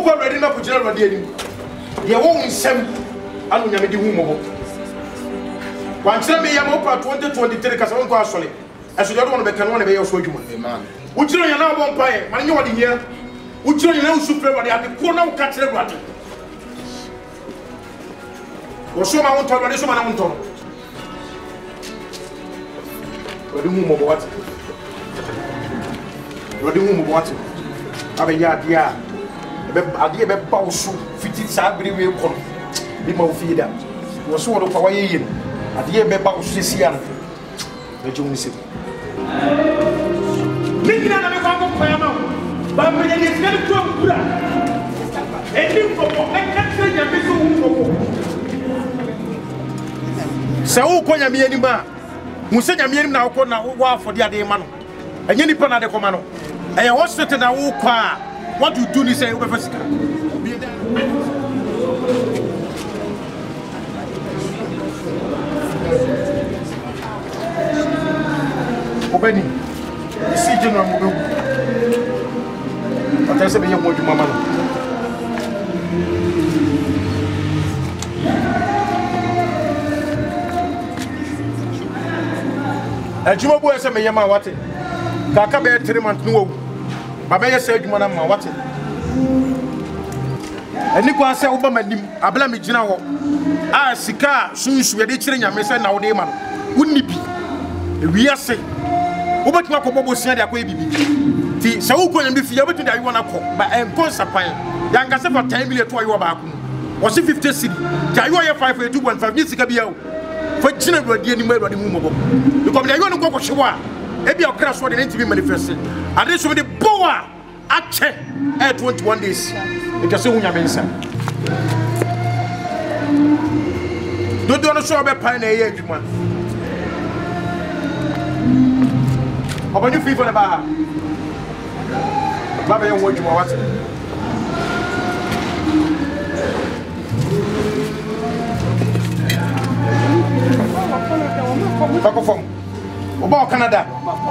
ko ready na ko jira Awurade anim de wo nsem anu nyame di hu mo wan kire me ya mo pa 2023 kasa won ko asole eso de do be kan won be ye so adwuma amen wo kire nya na bo mpae man nye wode hia wo kire nya na usu pre wode ade ko na wo ka kire Awurade wo so ma won to Awurade so ma na won to Awurade hu mo bo wat Awurade hu mo bo wat abe ya dia ade be ba wo so fiti sa bere we ko bi ma wo fi da wo so wo kwa wa ye no ade be ba wo so sia no e je woni se Ningina na me kwa ko ya ma ba me ye se ne ko kura e ni ko ko e ka se ya be so hu ko se wo ko nya me ani ma hu se nya me ani na wo na wo afode ade ma no enye ni pa na de ko ma no e wo sete na wo kwa what you do ni say we fasika Obeni si general mo be ata se be ye mo djuma ma no adjuma bo ese me ye ma wate kaka be 3 months no wo baba ye se adjuma na ma wate eni ko ase wo ba manim abla me gina wo a sika sunsu ye de kire nyame se na wo de ma no wonni bi wi ase wo betima ko bobo sia de akoye bibi ti se wo ko nyame fi ye betu da wi wona ko ba en konsapan ya ngase for 10 million to ayo ba ko wo se 50 cedi ja yo ye 5 2.5 ni sika biya wo fa gina Awurade ani ma Awurade mu mo bo because da yo no ko hwe a e bia okra so de ntibi manifest ade so de boa ache 21 days e ka se hu nyame nsa do no so be pan na ye adwuma Obanyu free for the bar. Baba you want you what? Back from Oba Canada.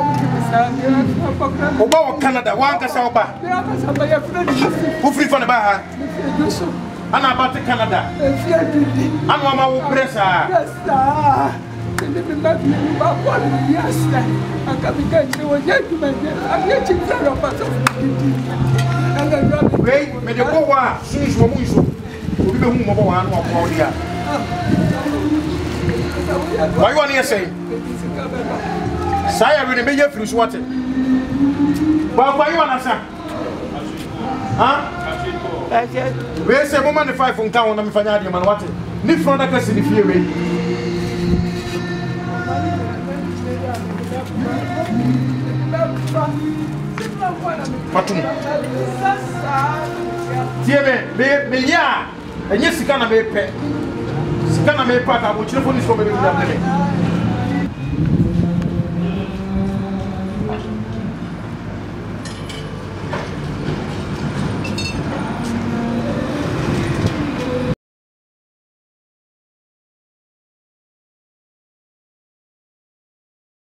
Oba Canada, one kasa oba. Who free for the bar? Ana about Canada. Anu ama wo pressa. Wait, me de go wa sunsu mo munsu obi be hu mo bo wa no akwa dia why one here say say we dey meje free so what ba why one asa we say mo man 5 on town na me fanya ade man what ni front da kasi ni fie we Patum. Tieme, me ya. Enye sika na me pe. Sika na me pa ka bo chire phone so be be